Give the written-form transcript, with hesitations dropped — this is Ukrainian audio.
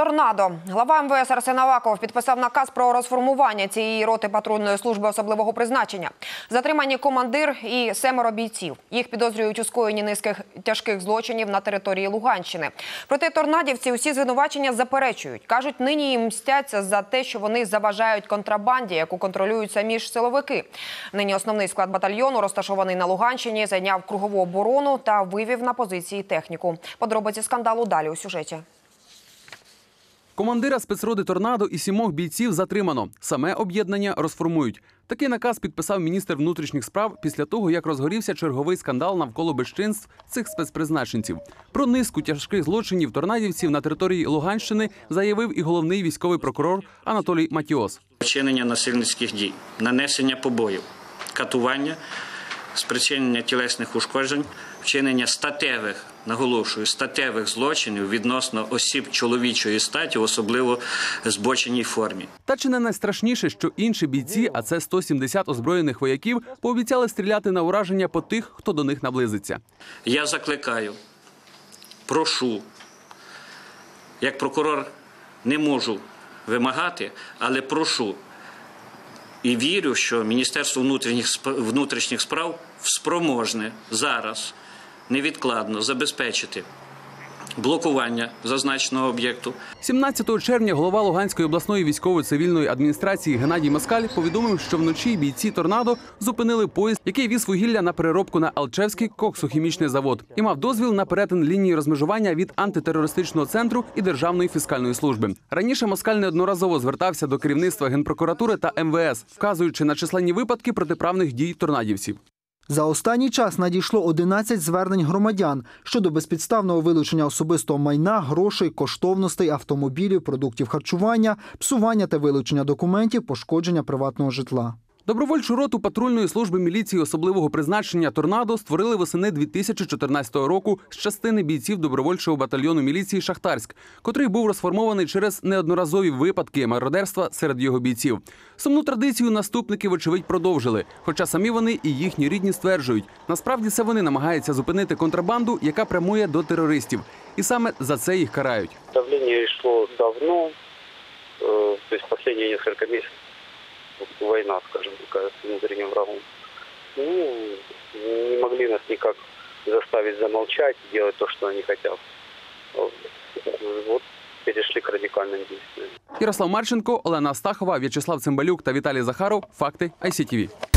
«Торнадо». Глава МВС Арсен Аваков підписав наказ про розформування цієї роти патрульної служби особливого призначення. Затримані командир і 7 бійців. Їх підозрюють у скоєнні низки тяжких злочинів на території Луганщини. Проте торнадівці усі звинувачення заперечують. Кажуть, нині їм мстяться за те, що вони заважають контрабанді, яку контролюють самі ж силовики. Нині основний склад батальйону, розташований на Луганщині, зайняв кругову оборону та вивів на позиції техніку. Подробиці скандалу далі у сюжеті. Командира спецроти «Торнадо» і 7 бійців затримано. Саме об'єднання розформують. Такий наказ підписав міністр внутрішніх справ після того, як розгорівся черговий скандал навколо безчинств цих спецпризначенців. Про низку тяжких злочинів торнадівців на території Луганщини заявив і головний військовий прокурор Анатолій Матіос. Вчинення насильницьких дій, нанесення побоїв, катування, спричинення тілесних ушкоджень, вчинення статевих, наголошую, статевих злочинів відносно осіб чоловічої статі, особливо в збоченій формі. Та чи не найстрашніше, що інші бійці, а це 170 озброєних вояків, пообіцяли стріляти на ураження по тих, хто до них наблизиться. Я закликаю, прошу, як прокурор не можу вимагати, але прошу і вірю, що Міністерство внутрішніх справ спроможне зараз невідкладно забезпечити блокування зазначеного об'єкту. 17 червня голова Луганської обласної військово-цивільної адміністрації Геннадій Москаль повідомив, що вночі бійці «Торнадо» зупинили поїзд, який віз вугілля на переробку на Алчевський коксохімічний завод і мав дозвіл на перетин лінії розмежування від антитерористичного центру і Державної фіскальної служби. Раніше Москаль неодноразово звертався до керівництва Генпрокуратури та МВС, вказуючи на численні випадки протиправних дій торнадівців. За останній час надійшло 11 звернень громадян щодо безпідставного вилучення особистого майна, грошей, коштовностей, автомобілів, продуктів харчування, псування та вилучення документів, пошкодження приватного житла. Добровольчу роту патрульної служби міліції особливого призначення «Торнадо» створили восени 2014 року з частини бійців добровольчого батальйону міліції «Шахтарськ», котрий був розформований через неодноразові випадки мародерства серед його бійців. Сумну традицію наступники, вочевидь, продовжили, хоча самі вони і їхні рідні стверджують, насправді це вони намагаються зупинити контрабанду, яка прямує до терористів. І саме за це їх карають. Давлення йшло давно, тобто останні кілька місяців. Война, скажем, такая с внутренним врагом. Не могли нас никак заставить замолчать, делать то, что они хотят. Вот перешли к радикальным действиям. Ярослав Марченко, Олена Астахова, В'ячеслав Цимбалюк та Віталій Захаров. Факти ICTV.